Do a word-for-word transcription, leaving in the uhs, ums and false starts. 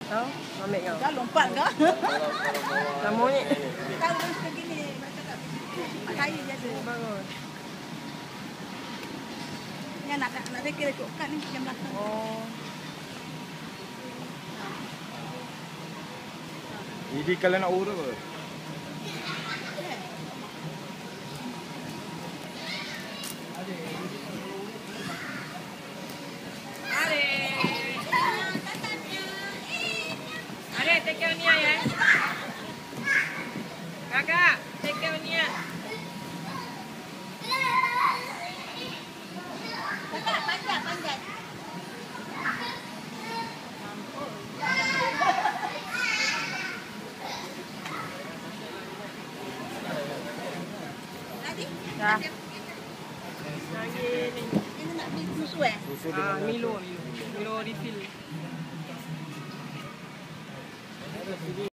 Tahu? Ambil kau. Dah lompat kau. Lama ni. Tahu dah suka gini. Macam tak. Kaya biasa. Bagus. Yang nak nak nak kira kat ni yang belakang. Oh. Ini kalau nak urut ke? Adik, take care Nia ya. Kakak, take care Nia. Kakak panjat panjat. Lagi? Dah. Lagi ni. Ini nak beli susu eh? Susu Ah, dengan Milo, Milo. Milo refill.